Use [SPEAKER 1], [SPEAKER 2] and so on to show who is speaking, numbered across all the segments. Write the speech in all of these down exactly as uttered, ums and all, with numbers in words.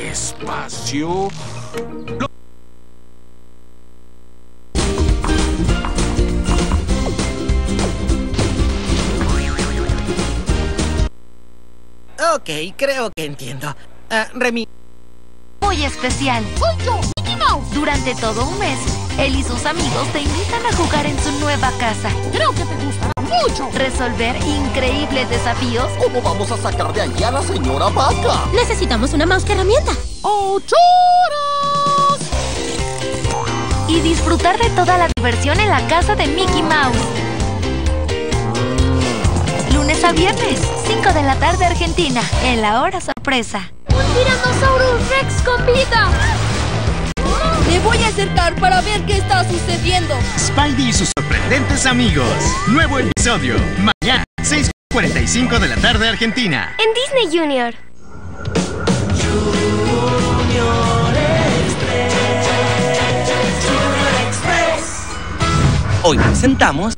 [SPEAKER 1] Despacio. Lo...
[SPEAKER 2] Ok, creo que entiendo. Uh, Remy.
[SPEAKER 3] Muy especial.
[SPEAKER 4] ¡Soy yo, Mickey Mouse!
[SPEAKER 3] Durante todo un mes, él y sus amigos te invitan a jugar en su nueva casa.
[SPEAKER 4] Creo que te gustará mucho.
[SPEAKER 3] Resolver increíbles desafíos.
[SPEAKER 5] ¿Cómo vamos a sacar de allí a la señora Vaca?
[SPEAKER 6] Necesitamos una mouse que herramienta.
[SPEAKER 4] ¡Ocho horas!
[SPEAKER 3] Y disfrutar de toda la diversión en la casa de Mickey Mouse. Lunes a viernes, cinco de la tarde Argentina, en la hora sorpresa.
[SPEAKER 6] ¡Un Tyrannosaurus Rex con vida! Me voy a acercar para ver qué está sucediendo.
[SPEAKER 7] Spidey y sus sorprendentes amigos. Nuevo episodio. Mañana, seis cuarenta y cinco de la tarde Argentina.
[SPEAKER 3] En Disney Junior.
[SPEAKER 2] Junior Express. Junior Express. Hoy presentamos...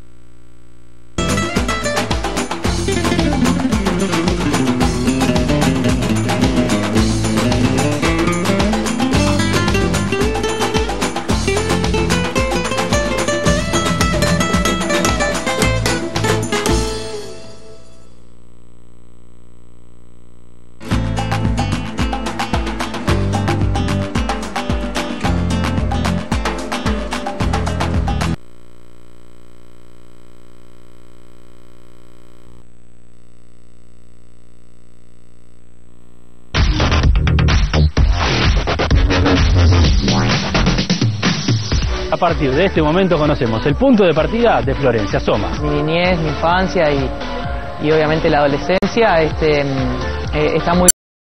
[SPEAKER 8] A partir de este momento conocemos el punto de partida de Florencia Soma.
[SPEAKER 9] Mi niñez, mi infancia y, y obviamente la adolescencia este, eh, está muy